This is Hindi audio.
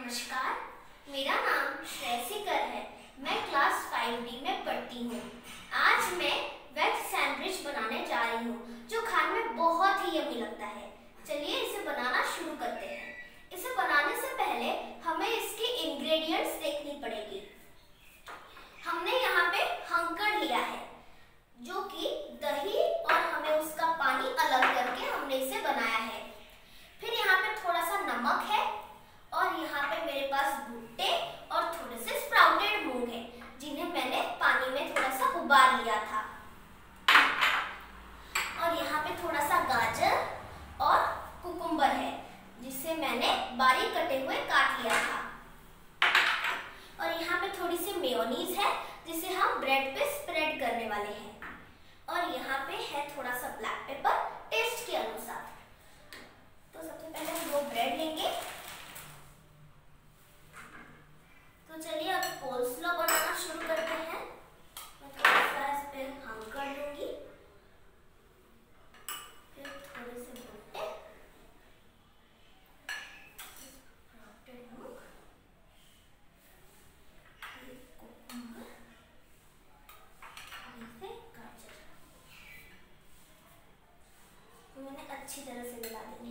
नमस्कार, मेरा नाम श्रेयसीकर है। मैं क्लास 5D में पढ़ती हूँ। आज मैं वेज सैंडविच बनाने जा रही हूँ, जो खाने में बहुत ही यम्मी लगता है। चलिए इसे बनाना शुरू करते हैं। इसे बनाने से पहले हमें इसके इंग्रेडिएंट्स देखनी पड़ेगी। हमने यहाँ पे हंकड़ लिया है, जो कि दही और हमें उसका पानी अलग करके हमने इसे बनाया है। फिर यहाँ पे थोड़ा सा नमक है और यहाँ पे मेरे पास भुट्टे और थोड़े से स्प्राउटेड मूंग है, जिन्हें मैंने पानी में थोड़ा सा उबाल लिया था। और यहाँ पे थोड़ा सा गाजर और कुकुम्बर है, जिसे मैंने बारीक कटे हुए काट लिया था। और यहाँ पे थोड़ी सी मेयोनीज है, जिसे हम ब्रेड पे स्प्रेड करने वाले हैं। और यहाँ पे है थोड़ा सा ब्लैक पेपर टेस्ट के अनुसार। तो सबसे पहले हम 2 ब्रेड लेंगे। तो चलिए अब कोल्स्लॉ बनाना शुरू करते हैं। मैं थोड़ा सा इस पे हंकड़ लूंगी, फिर थोड़े से भुट्टे, कुकुम्बर, गाजर। मैंने अच्छी तरह से मिला देनी